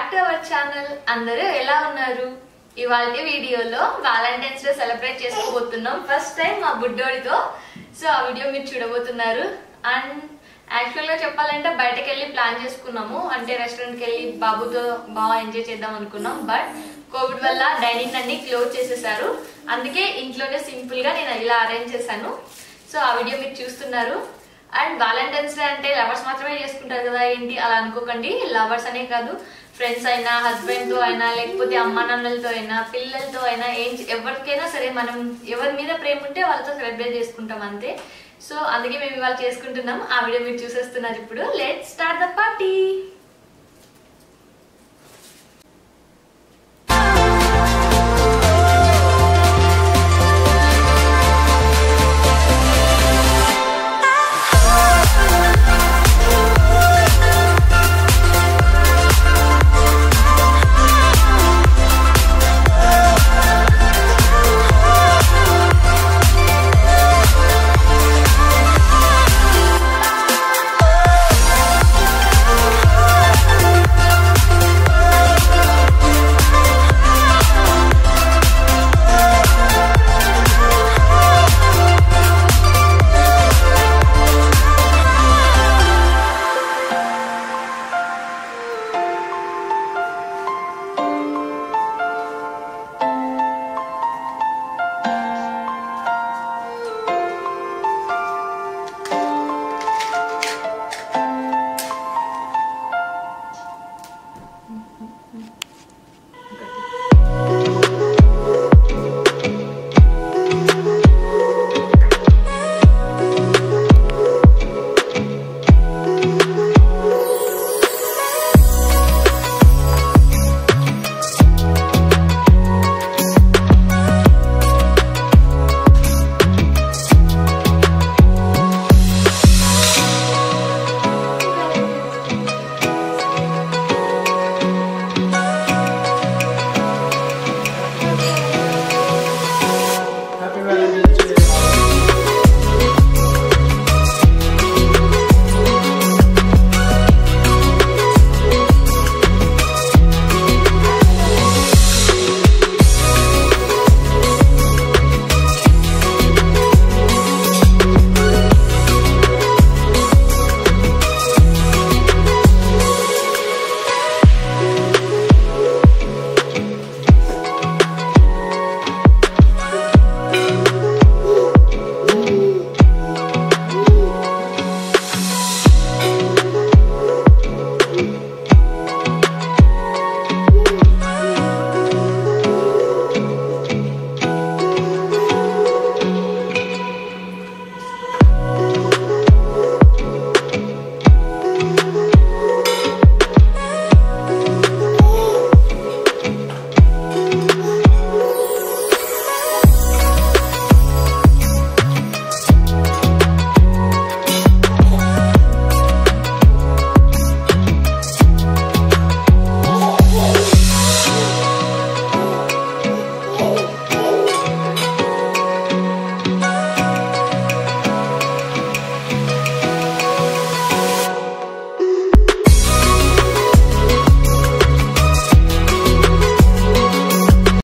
Back to our channel. అందరూ ఎలా ఉన్నారు? ఇవాళ వీడియోలో వాలంటైన్స్ డే సెలబ్రేట్ చేసుకోబోతున్నాం ఫస్ట్ టైం మా బుడ్డోడితో. సో ఆ వీడియో మీరు చూడబోతున్నారు. అండ్ యాక్చువల్ గా చెప్పాలంటే బయటకు వెళ్ళి ప్లాన్ చేసుకున్నాము, అంటే రెస్టారెంట్కి వెళ్ళి బాబుతో బాగా ఎంజాయ్ చేద్దాం అనుకున్నాం. బట్ కోవిడ్ వల్ల డైనింగ్ అన్ని క్లోజ్ చేసేసారు. అందుకే ఇంట్లోనే సింపుల్ గా నేను ఇలా అరేంజ్ చేశాను. సో ఆ వీడియో మీరు చూస్తున్నారు. అండ్ వాలంటైన్స్ డే అంటే లవర్స్ మాత్రమే చేసుకుంటారు కదా ఏంటి అలా అనుకోకండి. లవర్స్ అనే కాదు, ఫ్రెండ్స్ అయినా, హస్బెండ్ తో అయినా, లేకపోతే అమ్మా నాన్నలతో అయినా, పిల్లలతో అయినా, ఎవరికైనా సరే మనం ఎవరి మీద ప్రేమ ఉంటే వాళ్ళతో సెలబ్రేట్ చేసుకుంటాం అంతే. సో అందుకే మేము ఇవాళ చేసుకుంటున్నాం. ఆ వీడియో మీరు చూసేస్తున్నారు. ఇప్పుడు లెట్స్ స్టార్ట్ ద పార్టీ.